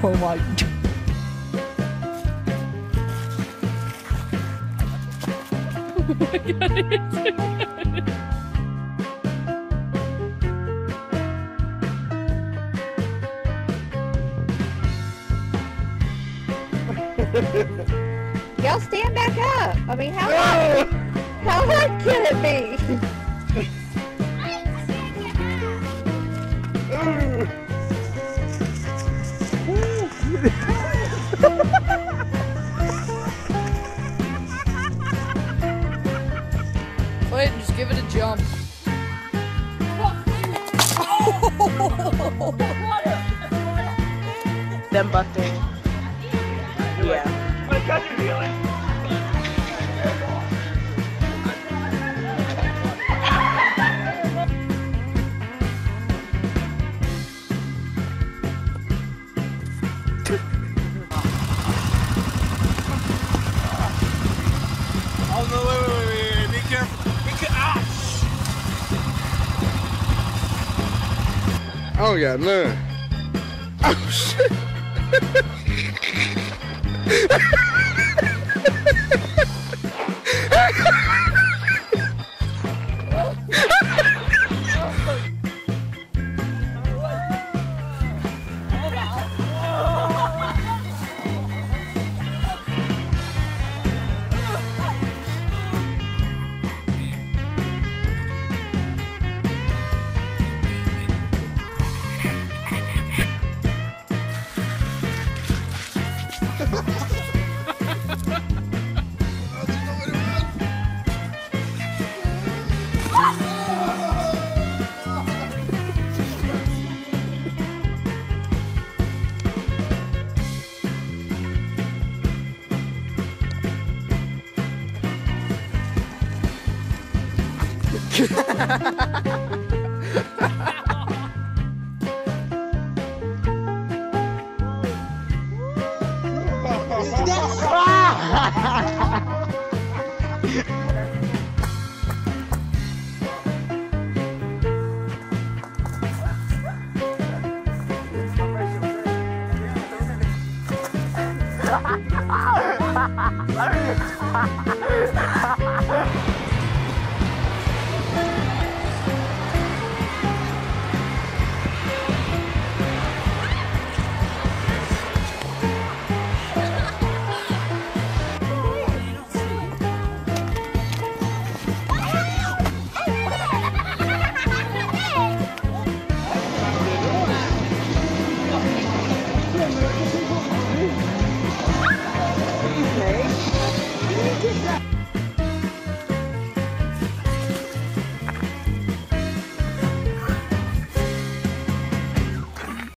Oh my. Oh my god. Y'all stand back up. I mean, how hard can it be? Wait, just give it a jump. Them busting. Yeah. Oh no, wait, be careful. I don't got none. Oh shit. Okay.